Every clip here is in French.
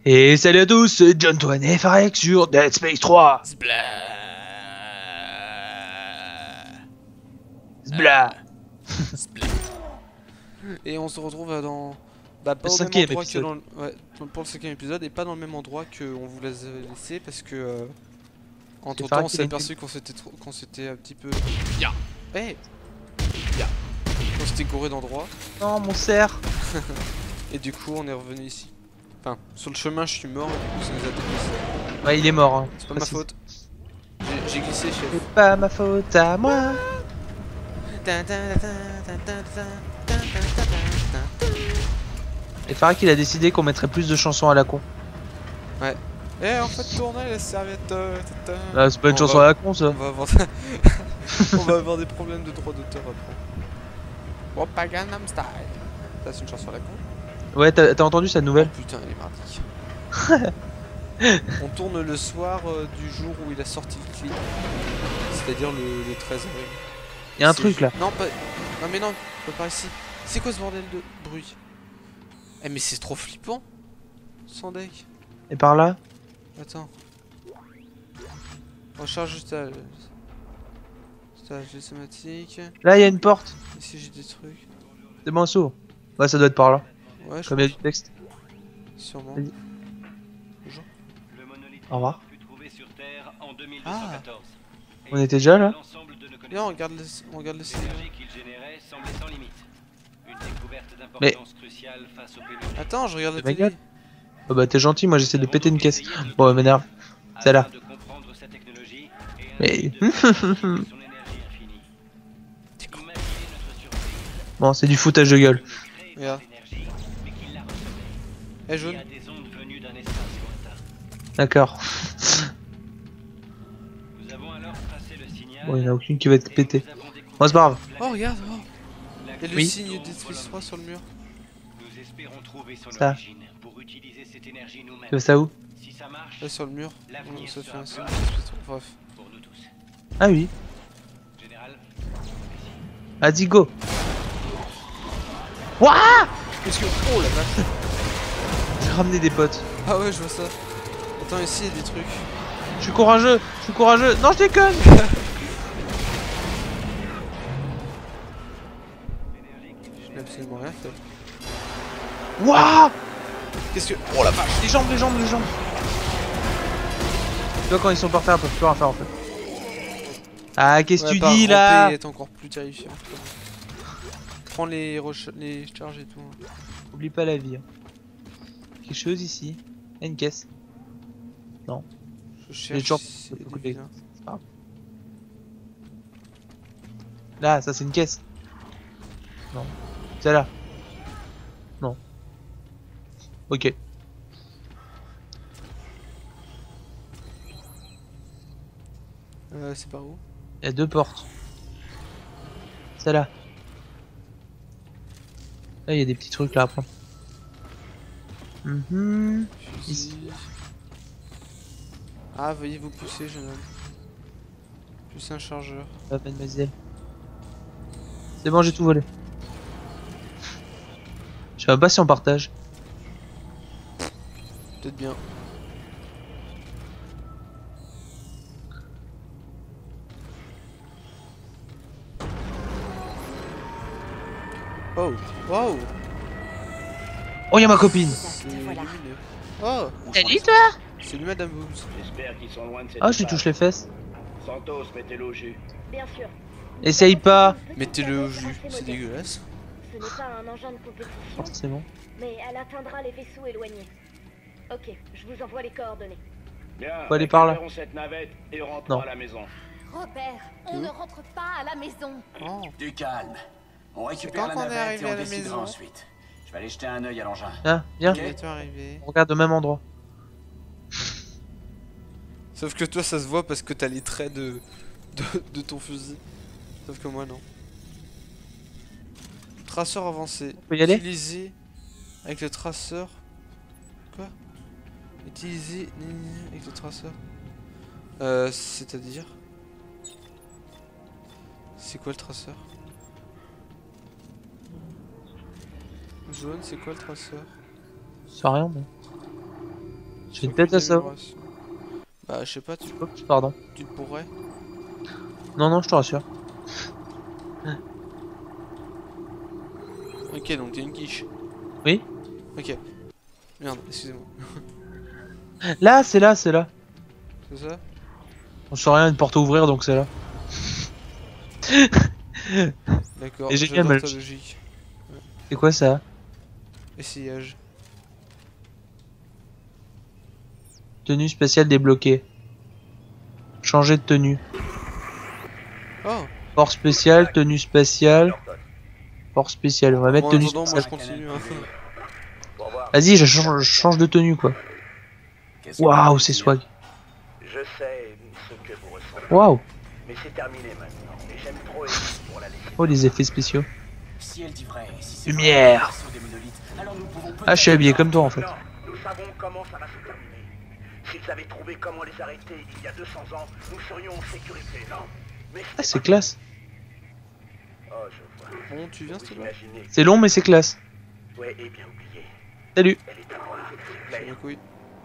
Et salut à tous, c'est John Toine et Farek sur Dead Space 3. Zbla. Zbla. Zbla. Et on se retrouve dans... Bah pas Le au même cinquième endroit que épisode. dans le... Ouais, pour le cinquième épisode et pas dans le même endroit qu'on vous les avait laissé parce que... entre temps on Farek qui s'est l'a aperçu qu'on s'était un petit peu... Ya. Hey. Ya. On s'était gouré d'endroit. Non, mon cerf. Et du coup on est revenu ici. Enfin, sur le chemin je suis mort et du coup ça nous a déplacé. Ouais, il est mort. Hein. C'est pas ma faute. J'ai glissé chef. C'est pas ma faute à moi. Et Farek il a décidé qu'on mettrait plus de chansons à la con. Ouais. Eh en fait tournez la serviette. Ah, c'est pas une On chanson va- à la con ça. On va avoir... on va avoir des problèmes de droit d'auteur après. Oppa Gangnam Style. Ça c'est une chanson à la con. Ouais, t'as entendu cette Oh nouvelle? putain elle est mardique. On tourne le soir du jour où il a sorti le clip. C'est-à-dire le 13 avril. Y'a un C'est truc là. Non pas... Non mais non, pas par ici. C'est quoi ce bordel de bruit? Eh mais c'est trop flippant. Sans deck. Et par là? Attends. Recharge stage. Stage somatique. Là, y'a une porte. Ici j'ai des trucs. C'est bon, s'ouvre. Ouais, ça doit être par là. Ouais, je Comme y'a pense. du texte. Sûrement. Vas-y. Bonjour. Le monolithe Au revoir. fut trouvé sur Terre en Ah. 2214. On était déjà là? L'ensemble de nos Viens, connaissances. on regarde le ciel. L'énergie qu'il générait semblait sans limite. Une découverte Mais- d'importance cruciale face au périmètre. Attends, je regarde la C'est ma télé. gueule. Oh bah t'es gentil, moi j'essaie de péter une caisse. Essayé de Bon, elle m'énerve. afin C'est là. de comprendre sa technologie et Mais- ainsi de maximiser son énergie infinie. T'es con. Imaginez notre surprise. Bon, c'est du foutage de gueule. Il ne crée Regarde. pas d'énergie, mais qu'il la recevait. Eh jaune. Via des ondes venues d'un espace lointain. D'accord. Nous avons alors tracé le signal. Bon, y'en a aucune qui va être et pétée. nous avons découvert Bon, c'est pas grave. Oh regarde, oh. la Il y a le Oui. signe des Space 3 sur le mur. Nous espérons trouver son Ça. origine pour utiliser cette énergie nous-mêmes. Tu veux ça où? Si ça marche, Là sur le mur. L'avenir Ça fait sera un signe bleu. des Space 3. Bref. pour nous tous. Ah oui. Général, Vas-y, go. Wouah! Qu'est-ce que... Oh la vache. J'ai ramené des potes. Ah ouais, je vois ça. Attends, ici il y a des trucs. Je suis courageux. Je suis courageux. Non, je déconne. Je n'ai absolument rien fait. Wouah! Qu'est-ce que... Oh la vache. Les jambes, les jambes, les jambes. Tu vois, quand ils sont par terre, ils peuvent plus rien faire en fait. Ah, qu'est-ce que tu dis là? est encore plus terrifiant. Prends les charges et tout. Hein. Oublie pas la vie. Hein. Quelque chose ici. Il y a une caisse. Non. Je cherche toujours- si c'est beaucoup des de- vilains. C'est pas grave. Là, ça c'est une caisse. Non. C'est là. Non. Ok. C'est par où? Il y a deux portes. C'est là. Là, il y a des petits trucs là après. Mhm. Fusil. Ah, veuillez vous pousser, jeune homme. Plus un chargeur. Ah, mademoiselle. C'est bon, j'ai tout volé. Je sais même pas si on partage. Peut-être bien. Oh, wow, Oh, il y a ma copine. c'est lumineux. Oh, Salut toi. c'est lui Madame Boobs. J'espère qu'ils sont loin de cette Ah, je lui épave. touche les fesses. Santos, mettez-le au jus. Bien sûr. Essaye pas. Mettez-le au jus, c'est dégueulasse. Ce n'est pas un engin de compétition, Forcément. mais elle atteindra les vaisseaux éloignés. Ok, je vous envoie les coordonnées. Bien, Faut aller par là. récupérons cette navette et rentrons Non. à la maison. Robert, on ne rentre pas à la maison. Oh, Du calme. On récupère la quand qu'on est navette arrivé et à on la décidera maison. ensuite. Je vais aller jeter un œil à l'engin. Ah, viens. bientôt arrivé. On regarde au même endroit. Sauf que toi, ça se voit parce que t'as les traits de ton fusil. Sauf que moi, non. Traceur avancé. On peut y aller? Utilisé avec le traceur. Quoi? Utilisé avec le traceur. C'est-à-dire? C'est quoi le traceur? Jaune, c'est quoi le traceur? C'est rien, mais. J'ai une tête à ça. Bah, je sais pas, Oups, pardon. tu pourrais. Non, non, je te rassure. Ok, donc t'es une quiche. Oui. Ok. Merde, excusez-moi. Là, c'est là, c'est là. C'est ça? On sait rien, une porte à ouvrir, donc c'est là. D'accord, Et génial, j'adore ta mais- logique. C'est quoi ça? Essayage. Tenue spéciale débloquée. Changer de tenue. Oh! Force spéciale, tenue spéciale. Force spéciale. On va mettre En tenue attendant, moi je spéciale. continue. Hein. Au revoir. Vas-y, je change de tenue quoi. Qu'est-ce que Waouh, vous c'est dire swag. Je sais ce que vous ressentez. Waouh. Mais c'est terminé maintenant. Et j'aime trop Ellie pour la laisser. Oh, les effets spéciaux. Si elle dit vrai, si c'est Lumière. vrai, des monolithes, alors nous pouvons Ah, je suis habillé comme toi en fait. Non, nous savons comment ça va se terminer. S'ils avaient trouvé comment les arrêter il y a 200 ans, nous serions en sécurité, non? Mais Ah, c'est classe. Oh, je vois. Bon, tu viens, s'il te plaît? Imaginez. C'est long, mais c'est classe. Ouais, et bien oublié. Salut. Elle est à moi. C'est Claire. mes couilles.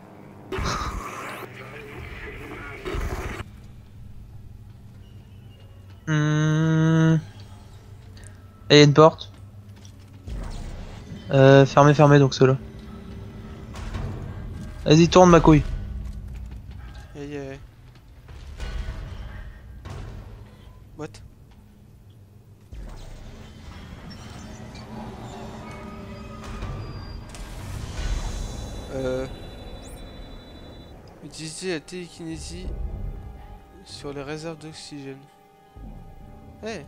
Il y a une porte. Fermé, fermé, donc cela. Vas-y, tourne ma couille. Aïe aïe. What? Utiliser la télékinésie sur les réserves d'oxygène. Eh!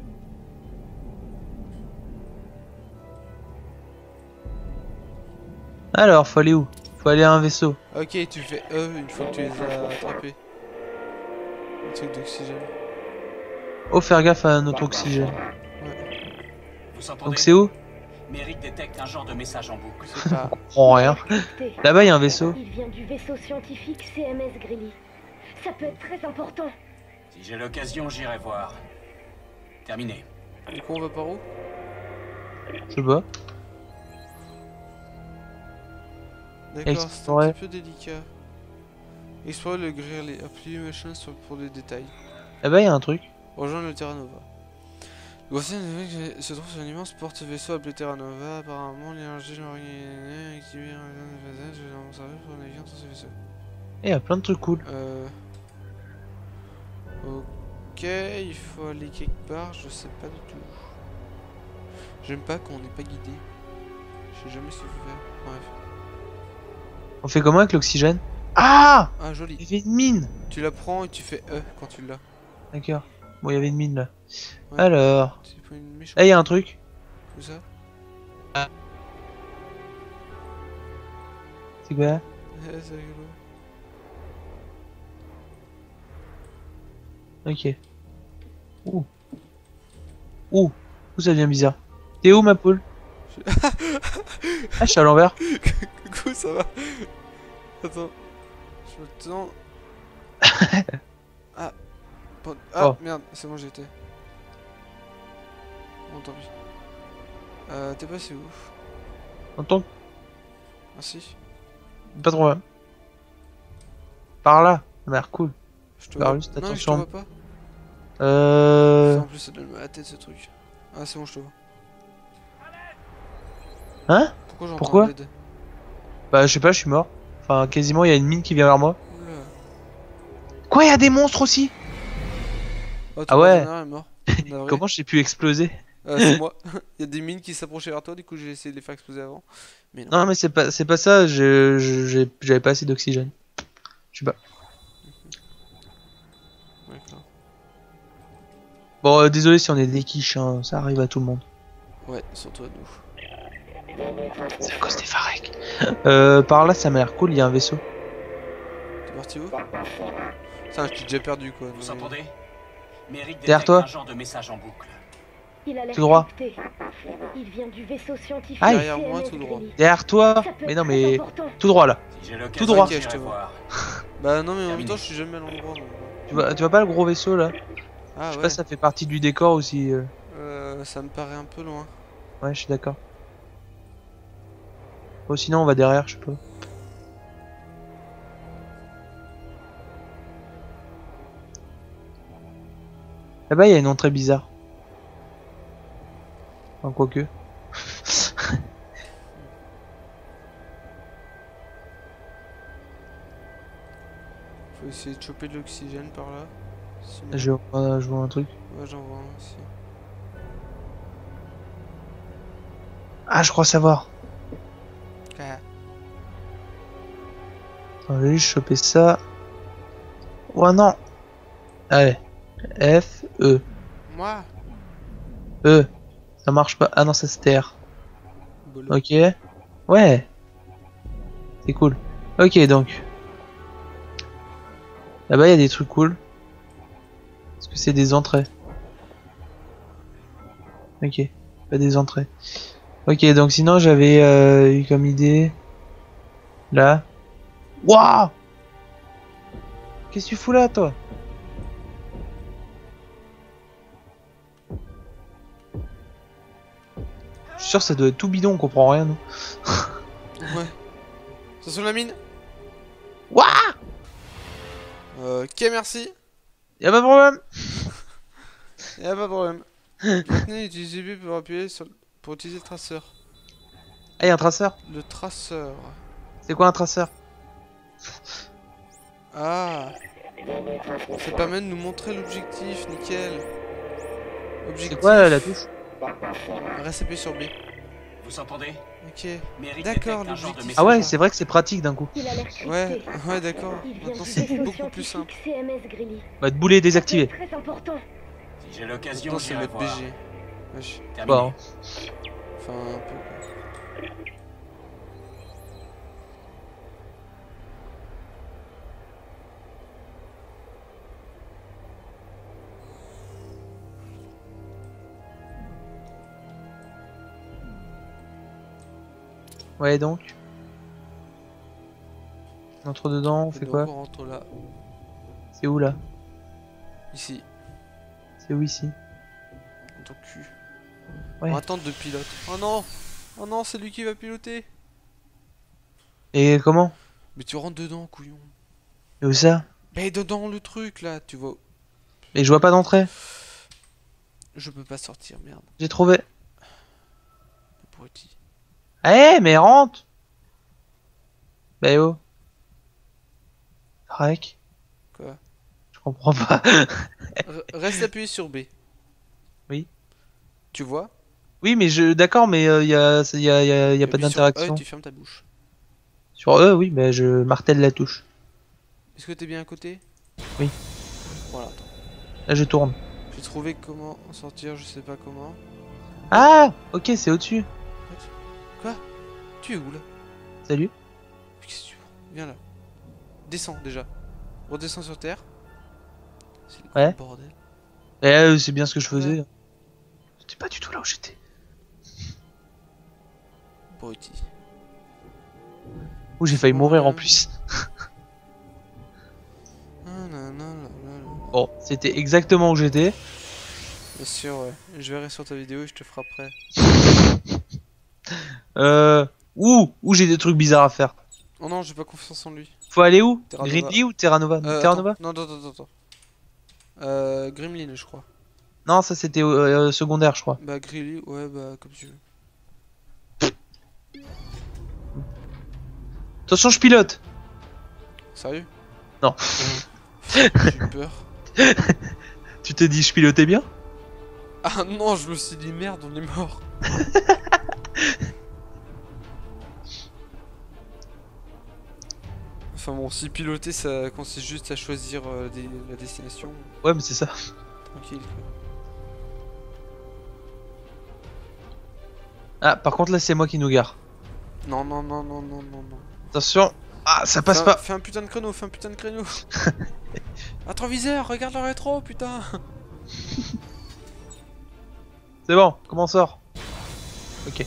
Alors, faut aller où? Faut aller à un vaisseau. Ok, tu fais E une fois que tu les as attrapés. Le truc d'oxygène. Oh, faire gaffe à notre oxygène. Vous entendez? Donc c'est où? Méric détecte un genre de message en boucle. C'est pas. Oh, rien. Écoutez, Là-bas, il y a un vaisseau. il vient du vaisseau scientifique CMS Grilly. Ça peut être très important. Si j'ai l'occasion, j'irai voir. Terminé. Du coup, on va par où? Je sais pas. D'accord, c'est un Explorer. petit peu délicat. Explorer le grille, appuyer machin pour les détails. Là-bas, il y a un truc. Rejoindre le Terra Nova. Le voici se trouve sur une immense porte-vaisseau appelé Terra Nova. Apparemment, l'énergie originelle activée en service pour naviguer dans ce vaisseau. Et il y a plein de trucs cool. Ok, il faut aller quelque part, je sais pas du tout. J'aime pas quand on n'est pas guidé. Je sais jamais ce qu'il faut faire. Bref. On fait comment avec l'oxygène? Ah! Ah, Il joli. y avait une mine! Tu la prends et tu fais E quand tu l'as. D'accord. Bon, il y avait une mine là. Ouais. Alors. Tu prends une méchante. Là, il y a un truc. Où ça? C'est quoi? C'est rigolo. Ok. Ouh. Ouh. Ouh, ça devient bizarre. T'es où, ma poule? Ah, je suis à l'envers. Coucou, ça va? Attends. Je me tends. Ah. Ah, Oh. merde, c'est bon, j'y étais. Bon, tant pis. T'es passé où? Entends? Merci. Pas trop loin. Par là. Ça m'a l'air cool. Je te Bah, vois. juste Non, mais je te attention. vois pas. En plus, ça donne mal à la tête ce truc. Ah, c'est bon, je te vois. Hein? Pourquoi j'entends Pourquoi un LED? Bah, je sais pas, je suis mort. Enfin, quasiment, il y a une mine qui vient vers moi. Oula. Quoi, il y a des monstres aussi? Oh, Ah ouais. est mort. Navré. Comment j'ai pu exploser? C'est moi. Il y a des mines qui s'approchaient vers toi, du coup j'ai essayé de les faire exploser avant. Mais non. Non, mais c'est pas ça, j'avais pas assez d'oxygène. Je sais pas. D'accord. Bon, désolé si on est des quiches, hein, ça arrive à tout le monde. Ouais, surtout à nous. C'est à cause des Farek. Par là, ça m'a l'air cool, il y a un vaisseau. T'es parti où? Putain, je t'ai déjà perdu quoi. Vous Non, mais- entendez? Méric Derrière détecte toi. un genre de message en boucle. Il a l'air Tout droit. crypté. Il vient du vaisseau scientifique Aïe. Derrière moi, CMS tout droit. Grilly. Derrière toi. Ça peut Mais être non, très mais important. tout droit là. Si j'ai l'occasion, droit. Ok, je te j'irai vois. voir. Bah non, mais en même Terminé. temps, je suis jamais à l'endroit. donc. Tu vois pas le gros vaisseau là? Ah Je sais ouais. pas si ça fait partie du décor aussi. Ça me paraît un peu loin. Ouais, je suis d'accord. Bon, sinon on va derrière, je sais pas. Là-bas, il y a une entrée bizarre. Enfin, quoique. Faut essayer de choper de l'oxygène par là. Sinon... Je vois un truc. Ouais, j'en vois un aussi. Ah, je crois savoir. Ah. Attends, je vais juste choper ça. Oh non. Allez. F, E. Moi E. Ça marche pas. Ah non, ça c'était R. Bolo. Ok. Ouais. C'est cool. Ok, donc. Là-bas, il y a des trucs cool. Est-ce que c'est des entrées? Ok. Pas des entrées. Ok, donc sinon, j'avais eu comme idée... Là. Waouh! Qu'est-ce que tu fous là, toi? Je suis sûr que ça doit être tout bidon, on comprend rien, nous. Ouais. Ça sent la mine. Waouh! Ok, merci. Y'a pas de problème. Y'a pas de problème. Maintenant, utilisez B pour appuyer sur... pour utiliser le traceur. Ah, y'a un traceur. Le traceur. C'est quoi un traceur? Ah. Ça permet de nous montrer l'objectif, nickel. C'est quoi la touche? Reste appuyé sur B. Vous entendez? Ok. Mérite D'accord, détecte un genre de l'objectif. message. Ah ouais, c'est vrai que c'est pratique d'un coup. Il a l'air Ouais, crispé. ouais, d'accord. Il vient Maintenant, du c'est vaisseau beaucoup plus simple. scientifique CMS Grilly. Bah, de boulet désactivé. C'est très important. Si j'ai l'occasion, Maintenant, c'est j'irai mettre voir. BG. Wesh. Terminé. Bon. Enfin, un peu. Ouais, donc. On entre dedans, on fait Donc, quoi? on rentre là. C'est où là? Ici. C'est où ici? Dans ton cul. Ouais. On va attendre de pilote. Oh non! Oh non, c'est lui qui va piloter! Et comment? Mais tu rentres dedans, couillon. Et où ça? Mais dedans le truc là, tu vois. Mais je vois pas d'entrée. Je peux pas sortir, merde. J'ai trouvé. Abruti. Eh, mais rentre! Bah oh. Rec. Quoi? Je comprends pas. Reste appuyé sur B. Oui. Tu vois? Oui, mais d'accord, mais y a pas Appuie sur d'interaction. E, tu fermes ta bouche. Sur E, oui, mais je martèle la touche. Est-ce que t'es bien à côté? Oui. Voilà, attends. Là, je tourne. J'ai trouvé comment en sortir, je sais pas comment. Ah! Ok, c'est au-dessus. Quoi? Tu es où là? Salut. Qu'est-ce que tu veux? Viens là. Descends déjà. Redescends sur terre. C'est le Ouais. bordel. C'est bien ce que je faisais. Ouais. C'était pas du tout là où j'étais. Abruti. Où j'ai failli mourir en plus. Bon, c'était exactement où j'étais. Bien sûr, ouais. Je verrai sur ta vidéo et je te frapperai. Où j'ai des trucs bizarres à faire. Oh non, j'ai pas confiance en lui. Faut aller où? Terra Nova. Gridley ou Terra Nova? Terra Nova? Non, attends. Gremlin, je crois. Non, ça c'était secondaire, je crois. Bah, Grilly, ouais, bah, comme tu veux. Attention, je pilote. Sérieux? Non. J'ai eu peur. Tu te dis, je pilotais bien? Ah non, je me suis dit merde, on est mort. Enfin bon, si piloter ça consiste juste à choisir la destination, Ouais, mais c'est ça. tranquille quoi. Ah, par contre, là, c'est moi qui nous gare. Non. Attention. Ah, ça passe pas. Fais un putain de créneau, Rétroviseur, regarde le rétro, putain. C'est bon, comment on sort? Ok.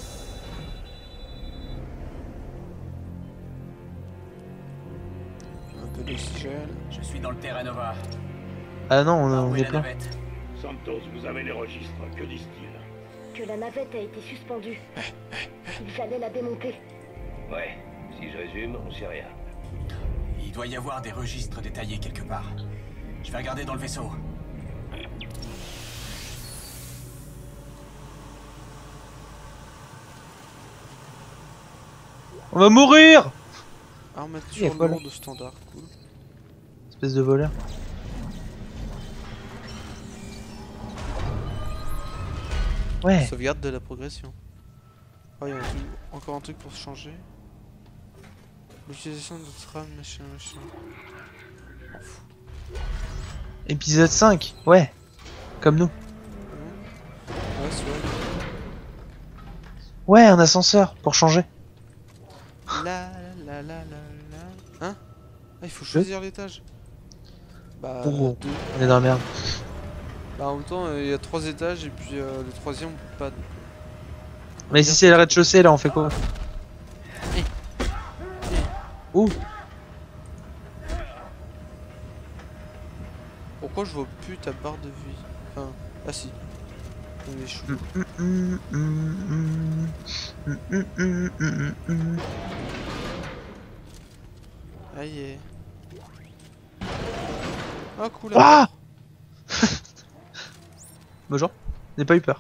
Un peu d'oxygène. Je suis dans le Terra Nova. Ah non, Où on est est la plein. navette? Santos, vous avez les registres. Que disent-ils? Que la navette a été suspendue. Ils allaient la démonter. Ouais, si je résume, on sait rien. Il doit y avoir des registres détaillés quelque part. Je vais regarder dans le vaisseau. On va mourir! Armature quoi, là lourde standard, cool. Espèce de voleur. Ouais. Sauvegarde de la progression. Oh, il y a encore un truc pour se changer. L'utilisation de tram, machin, machin. M'en fous. Épisode 5, ouais. Comme nous. Ouais, c'est vrai. Ouais, un ascenseur pour changer. La la la la la. Hein? Ah, il faut choisir l'étage. Bah, Oh, deux. on est dans la merde. Bah, en même temps, il y a 3 étages et puis le troisième, on peut pas. Mais si c'est le rez-de-chaussée, là, on fait quoi? Ouh. Pourquoi je vois plus ta barre de vie? Enfin, ah si. On est chou. Aïe. Ah cool. Ah. Bonjour. J'ai pas eu peur.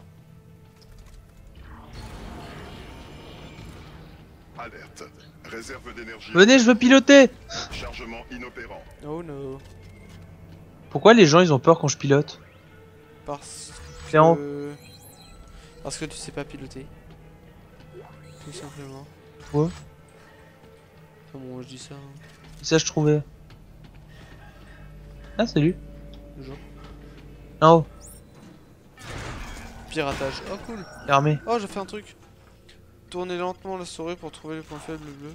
Alerte. Réserve d'énergie. Venez, je veux piloter. Chargement inopérant. Oh no. Pourquoi les gens ils ont peur quand je pilote? Parce C'est en haut. que... Parce que tu sais pas piloter. Tout simplement. Ouais. Comment je dis ça hein. Ça je trouvais. Ah salut. Bonjour. En haut. Piratage. Oh cool. Armé. Oh j'ai fait un truc. Tournez lentement la souris pour trouver les points faibles bleus.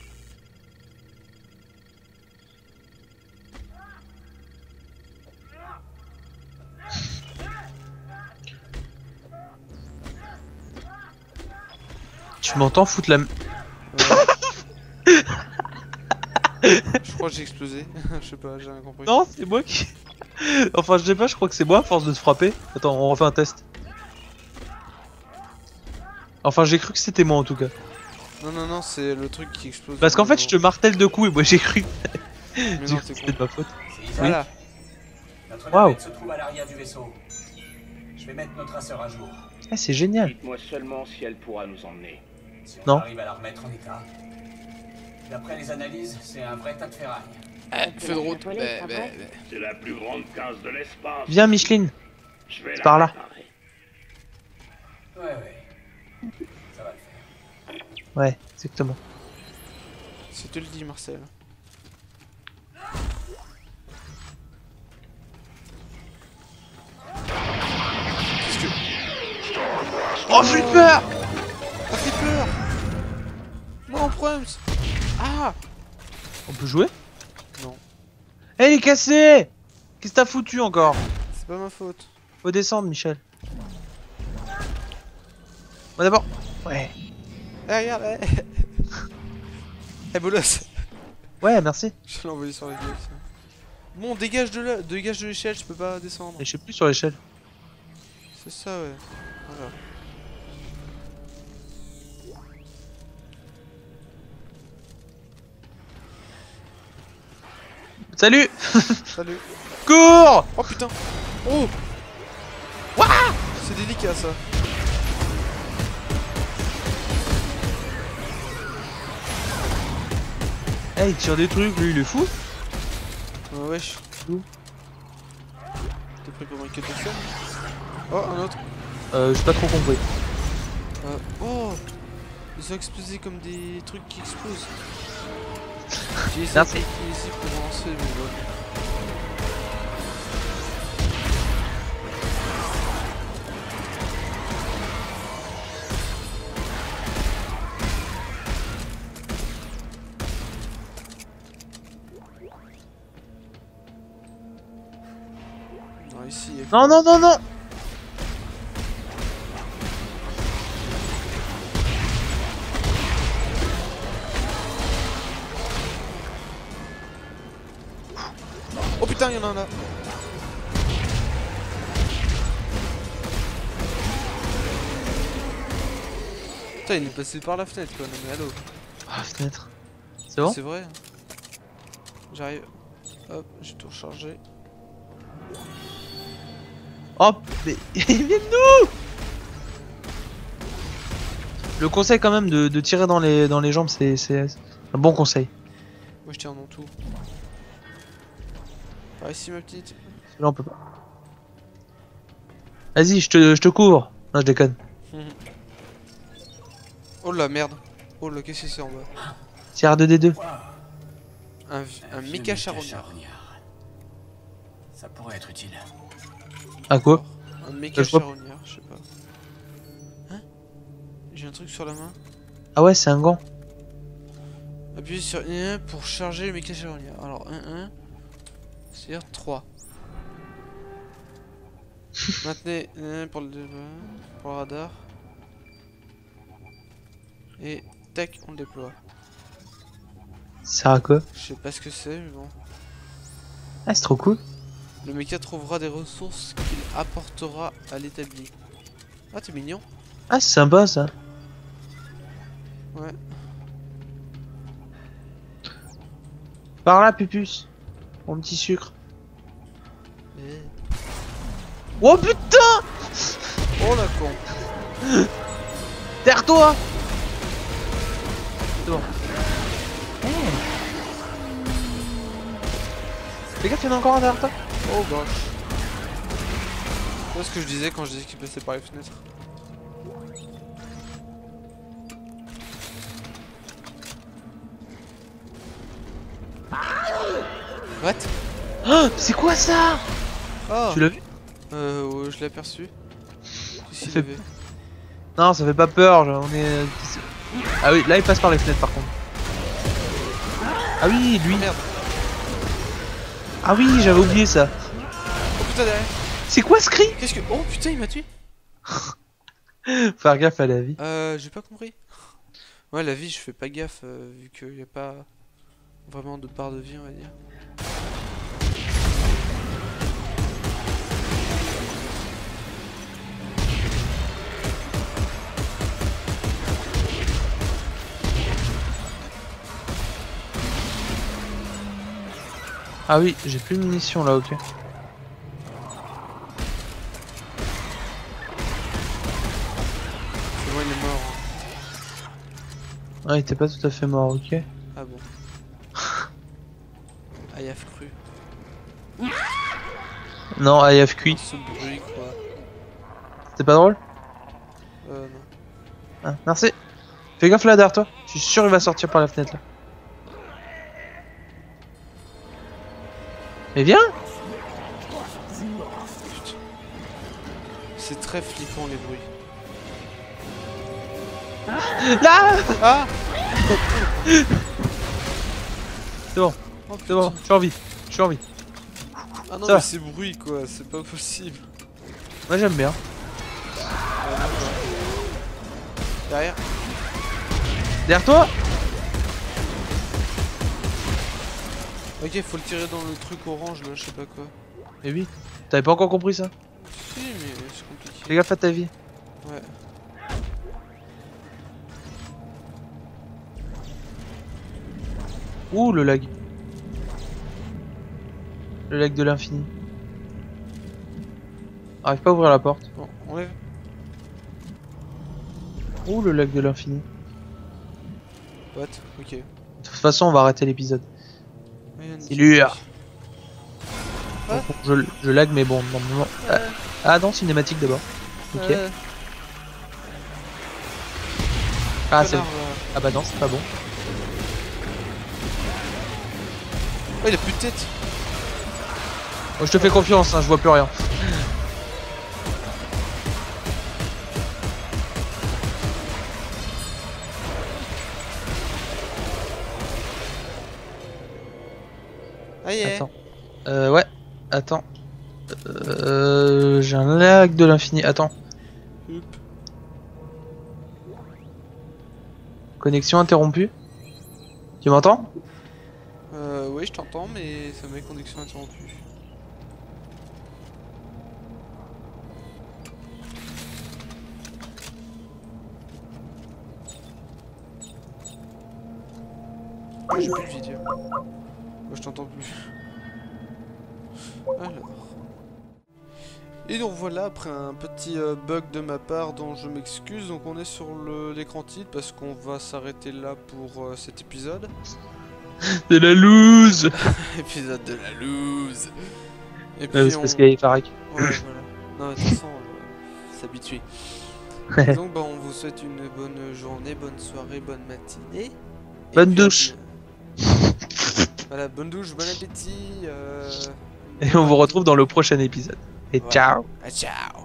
Tu m'entends foutre la... Je crois que j'ai explosé. Je sais pas, j'ai rien compris. Non, c'est moi qui... Enfin je sais pas, je crois que c'est moi à force de te frapper. Attends, on refait un test. Enfin j'ai cru que c'était moi en tout cas. Non, non, non, c'est le truc qui explose. Parce qu'en fait je te martèle de coups et moi j'ai cru. Mais Du non, coup, t'es c'était de con. ma faute. Voilà. Notre Waouh. navette se trouve à l'arrière du vaisseau. Je vais mettre nos traceurs à jour. Ah c'est génial. Dites-moi seulement si elle pourra nous emmener. Si on Non. arrive à la remettre en état. D'après les analyses, c'est un vrai tas de ferraille. Feu de route. Voler, ça va C'est la plus grande case de l'espace. Viens Micheline. Je vais c'est par là. réparer. Ouais. Ça va le faire. Ouais, exactement. Si tu le dis, Marcel. Qu'est-ce que... Oh flipper. Ah, flipper. Non, Prums. Ah. On peut jouer? Non. Eh il est cassé. Qu'est-ce que t'as foutu encore? C'est pas ma faute. Faut descendre Michel. Bon d'abord. Ouais. Eh, regarde, eh. Eh, bolos. Ouais merci. Je l'ai envoyé sur la gueule, ça. Bon, dégage de là, dégage de l'échelle, je peux pas descendre. Et je sais plus sur l'échelle. C'est ça, ouais. Voilà. Salut. Salut. Cours. Oh putain. Oh. Wouah. C'est délicat, ça. Eh il tire des trucs, lui il est fou. Wesh. Où? T'es prêt pour une quête de film? Oh, un autre. J'ai pas trop compris. Oh. Ils ont explosé comme des trucs qui explosent. J'ai essayé Merci. ici pour lancer, mais bon. Non, ici, il y a... Non non non non. Oh putain, il y en a un là. Putain, il est passé par la fenêtre quoi, non mais allô. Ah fenêtre. C'est bon? C'est vrai. Hein. J'arrive. Hop, j'ai tout rechargé. Hop mais il vient de nous. Le conseil quand même de tirer dans les jambes, c'est un bon conseil. Moi je tire dans tout. Par ici ma petite. Là on peut pas. Vas-y, je te couvre. Non, je déconne. Oh la merde. Oh là, qu'est-ce que c'est en bas? C'est R2D2. Un méga charognard. Ça pourrait être utile. À quoi? Un méga Je vois- charognard, je sais pas. Hein? J'ai un truc sur la main. Ah ouais, c'est un gant. Appuyez sur 1 pour charger le méga charognard. Alors 1, c'est-à-dire 3. Maintenez 1 pour le radar. Et tac, on le déploie. Ça sert à quoi? Je sais pas ce que c'est, mais bon. Ah, c'est trop cool. Le méca trouvera des ressources qu'il apportera à l'établi. Ah, t'es mignon. Ah, c'est sympa ça. Ouais. Par là, Pupus. Mon petit sucre. Oh putain! Oh la con. Derrière toi! C'est bon. Fais gaffe, il y en a encore un derrière toi. Oh gosh. C'est ce que je disais quand je disais qu'il passait par les fenêtres. What? Oh, c'est quoi ça? Oh. Tu l'as vu? Ouais, je l'ai aperçu. Qu'est-ce qu'il fait- avait? Non, ça fait pas peur, genre, on est... Ah oui, là il passe par les fenêtres par contre. Ah oui, lui. Merde. Ah oui, j'avais oublié ça. Oh putain derrière. C'est quoi ce cri? Qu'est-ce que... Oh putain il m'a tué. Faire gaffe à la vie. J'ai pas compris. Ouais la vie je fais pas gaffe vu qu'il y a pas vraiment de part de vie on va dire. Ah oui, j'ai plus de munitions là, ok. C'est bon il est mort. Ah, il était pas tout à fait mort, ok. Ah bon. Ayaf cru. Non, IF cuit. Ce bruit quoi. C'était pas drôle? Non. Ah, merci. Fais gaffe là derrière toi. Je suis sûr qu'il va sortir par la fenêtre là. Mais viens! C'est très flippant les bruits. Là! Ah! C'est bon, Oh, c'est bon, je suis en vie. Je suis en vie. Ah non Ça mais va. c'est bruit quoi, c'est pas possible. Moi j'aime bien. Derrière. Derrière toi! Ok, faut le tirer dans le truc orange là, je sais pas quoi. Mais oui. T'avais pas encore compris ça? Si, mais c'est compliqué. Fais gaffe à ta vie. Ouais. Ouh, le lag. Le lag de l'infini. Arrive pas à ouvrir la porte. Bon, enlève. Ouh, le lag de l'infini. What? Ok. De toute façon, on va arrêter l'épisode. C'est lui. lourd. Je lag, mais bon, normalement. Ah non, cinématique d'abord. Ok. Ah, c'est... Ah bah non, c'est pas bon. Oh, il a plus de tête. Oh, je te fais confiance, hein, je vois plus rien. Ah yeah. Attends. Ouais. Attends. J'ai un lag de l'infini. Attends. Hop. Connexion interrompue. Tu m'entends? Oui, je t'entends, mais ça met connexion interrompue. Oh, j'ai plus de vidéo. Moi, je t'entends plus. Alors. Et donc voilà, après un petit bug de ma part dont je m'excuse, donc on est sur l'écran titre parce qu'on va s'arrêter là pour cet épisode. De la loose. Épisode de la loose. Et C'est parce qu'il y a Farak. Ouais, voilà. Non, de toute façon, s'habituer. Donc, bah, on vous souhaite une bonne journée, bonne soirée, bonne matinée. Et Bonne puis, douche. Voilà, bonne douche, bon appétit. Et on vous retrouve dans le prochain épisode. Et Voilà. ciao. Ah, ciao.